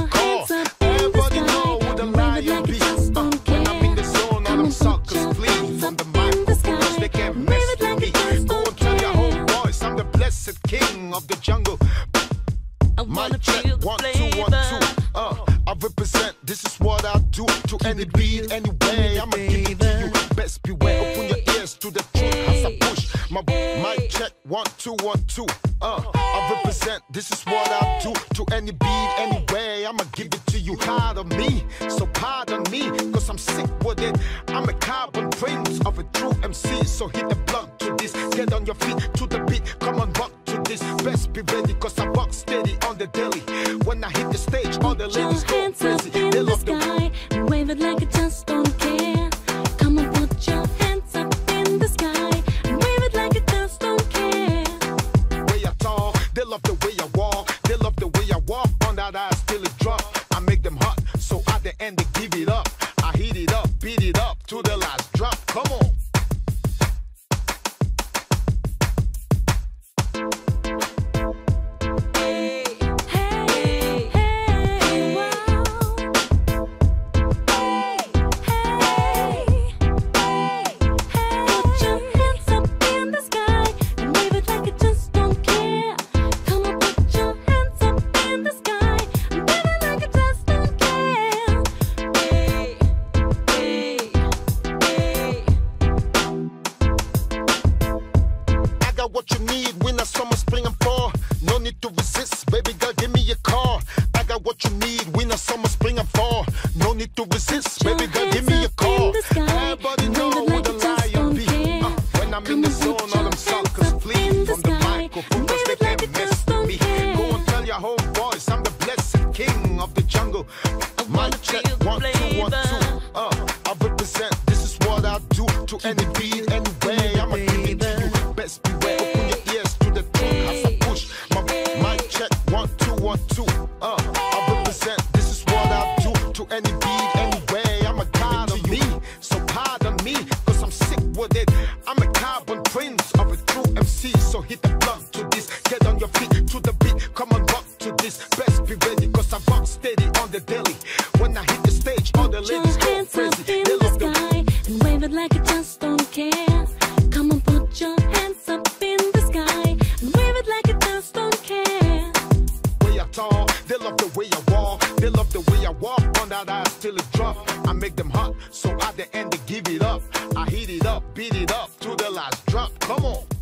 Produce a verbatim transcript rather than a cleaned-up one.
call. Everybody know who the lion be. Uh, when I'm in the zone, all them suckers flee from the microphone, cause they can't mess with me. Go and tell your homeboys I'm the blessed king of the jungle. Mic check, one, two, one, two. Uh, I represent, this is what I do. To any beat, anyway, I'ma give it to you. Best beware, open your ears to the truth as I push. My mic check, one, two, one, two. Uh, I represent, this is what I do. To any beat, anyway, I'ma give it to you. Pardon me, so pardon me, cause I'm sick with it. I'm a carbon prince of a true M C, so hit the block to this. Get on your feet to the beat, come on, rock to this. Best be ready, cause I rock steady on the daily. When I hit the stage, all the ladies go crazy. They love the sky and wave it like I just don't care. Come on, put your hands up in the sky and wave it like I just don't care. Way I talk, they love the way I walk. They love the way I walk on that ass till it drop. I make them hot, so at the end they give it up. I heat it up, beat it up to the last drop. Come on. What you need, winter, summer, spring, and fall. No need to resist, baby girl, give me a call. I got what you need, winter, summer, spring, and fall. No need to resist, baby girl, give me a call. Everybody know who the lion be. Uh, when I'm in the zone, all them suckers flee from the microphone, cause they can't mess with me. Go and tell your homeboys I'm the blessed king of the jungle. Mic check, one, two, one, two. Uh, I represent, this is what I do. To any beat, anyway, I'ma give it to you. Best beware, open your ears to the truth as I push. My mic check, one, two, one, two. Uh, I represent, this is what I do. To any beat, anyway, I'm a god of me. So pardon me, cause I'm sick with it. I'm a carbon prince of a true M C. So hit the plug to this, get on your feet to the beat. Come on, rock to this. Best be ready, cause I rock steady on the daily. When I hit the stage, all the ladies go crazy. They love the sky and wave it like I just don't care. Come on, put your hands up in the sky and wave it like I just don't care. Way I talk, they love the way I walk. They love the way I walk on that ass till it drop. I make them hot, so at the end they give it up. I heat it up, beat it up to the last drop. Come on.